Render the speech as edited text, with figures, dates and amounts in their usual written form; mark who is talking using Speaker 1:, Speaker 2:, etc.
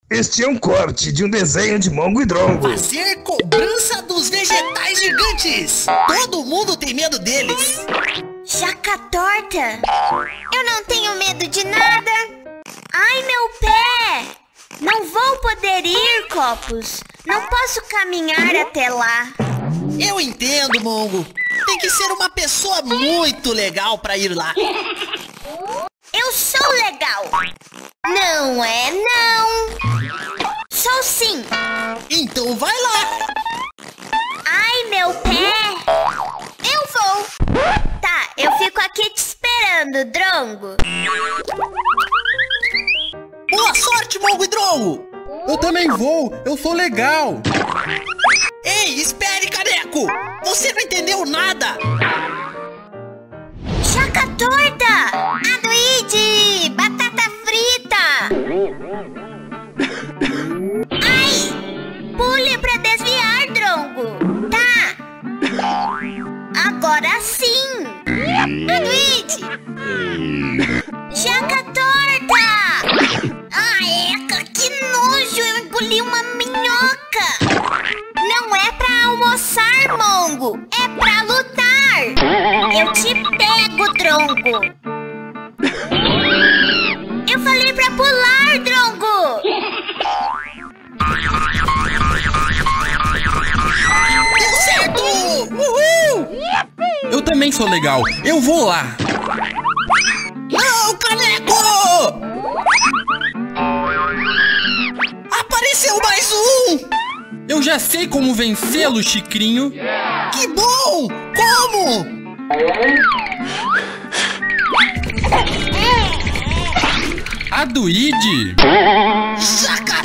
Speaker 1: Este é um corte de um desenho de Mongo e Drongo.
Speaker 2: Fazer cobrança dos vegetais gigantes. Todo mundo tem medo deles.
Speaker 3: Jaca torta. Eu não tenho medo de nada. Ai, meu pé. Não vou poder ir, Copos. Não posso caminhar até lá.
Speaker 2: Eu entendo, Mongo. Tem que ser uma pessoa muito legal pra ir lá.
Speaker 3: Eu sou legal. Não é, não. Sou sim.
Speaker 2: Então vai lá.
Speaker 3: Ai, meu pé. Eu vou. Tá, eu fico aqui te esperando, Drongo.
Speaker 2: Boa sorte, Mongo e Drongo.
Speaker 4: Eu também vou, eu sou legal.
Speaker 2: Ei, espere, Caneco. Você não entendeu nada.
Speaker 3: Jaca torta. Adoide. Batata frita. Ai, pule pra desviar, Drongo. Tá. Agora sim. Adoide. Jaca torta. Ai, eca, que nojo. Eu engoli uma minhoca. Não é pra almoçar, Mongo. É pra lutar. Eu te pego, Drongo. Eu falei pra pular, Drongo.
Speaker 2: Deu certo! Uhul!
Speaker 4: Eu também sou legal, eu vou lá.
Speaker 2: Não, Caneco! Apareceu mais um!
Speaker 4: Eu já sei como vencê-lo, Chicrinho.
Speaker 2: Que bom! Como?
Speaker 4: Adoide.
Speaker 2: Jaca